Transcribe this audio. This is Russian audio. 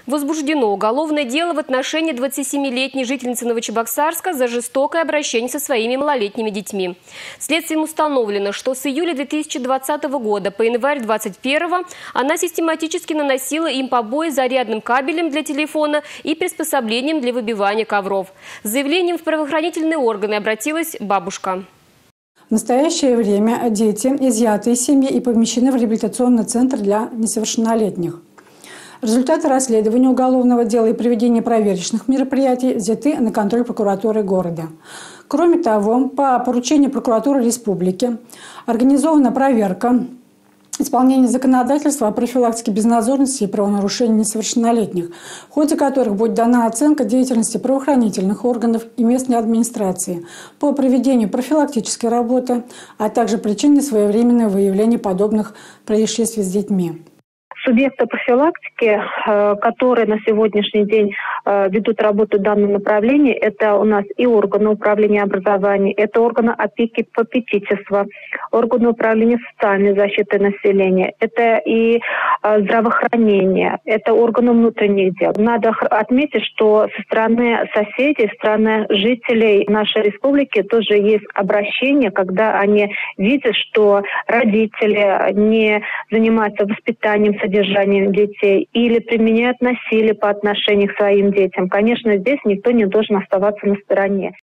Возбуждено уголовное дело в отношении 27-летней жительницы Новочебоксарска за жестокое обращение со своими малолетними детьми. Следствием установлено, что с июля 2020 года по январь 2021 она систематически наносила им побои зарядным кабелем для телефона и приспособлением для выбивания ковров. С заявлением в правоохранительные органы обратилась бабушка. В настоящее время дети изъяты из семьи и помещены в реабилитационный центр для несовершеннолетних. Результаты расследования уголовного дела и проведения проверочных мероприятий взяты на контроль прокуратуры города. Кроме того, по поручению прокуратуры республики организована проверка исполнения законодательства о профилактике безнадзорности и правонарушений несовершеннолетних, в ходе которых будет дана оценка деятельности правоохранительных органов и местной администрации по проведению профилактической работы, а также причин несвоевременного выявления подобных происшествий с детьми. Субъекты профилактики, которые на сегодняшний день ведут работу в данном направлении, это у нас и органы управления образованием, это органы опеки и попечительства, органы управления социальной защиты населения, это и здравоохранение, это органы внутренних дел. Надо отметить, что со стороны соседей, со стороны жителей нашей республики тоже есть обращение, когда они видят, что родители не занимаются воспитанием, содержанием детей или применяют насилие по отношению к своим детям. Конечно, здесь никто не должен оставаться на стороне.